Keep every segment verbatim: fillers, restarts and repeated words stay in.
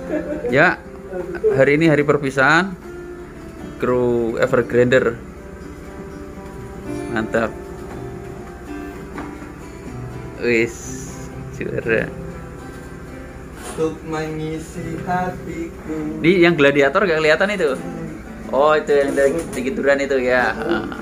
Ya, hari ini hari perpisahan kru Evergrander. Mantap. Wis, juara. Untuk mengisi hatiku. Di yang gladiator gak kelihatan itu. Oh, itu yang dari sedikit duran itu ya.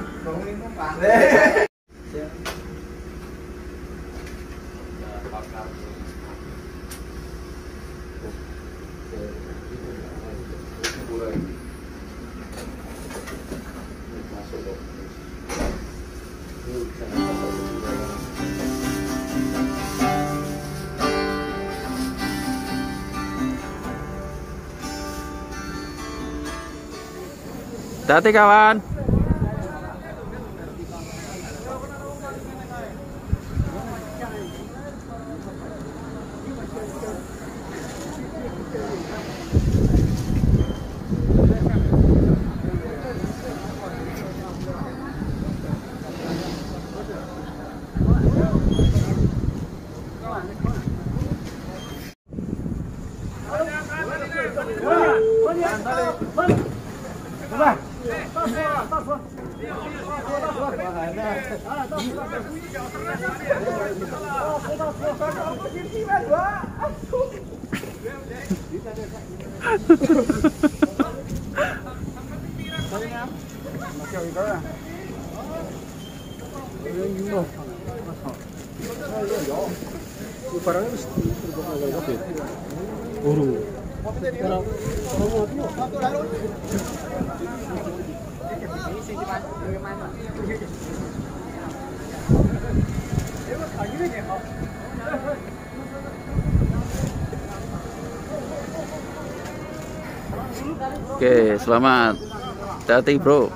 Hati kawan. Barangnya mesti terbuka kabeh. Buru. Oke, selamat. Hati bro.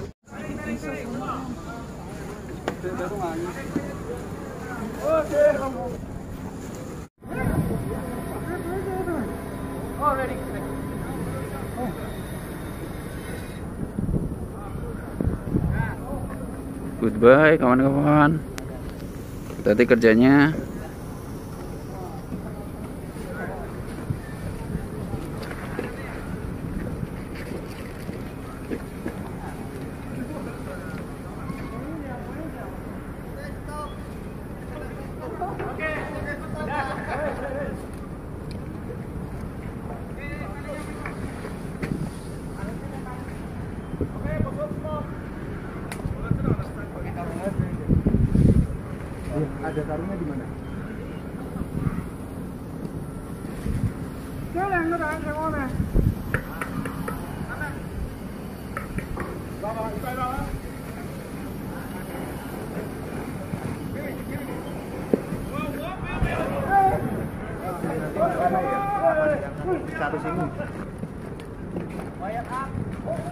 Goodbye kawan-kawan. Hati kerjanya. Ada karungnya di mana? Satu sini.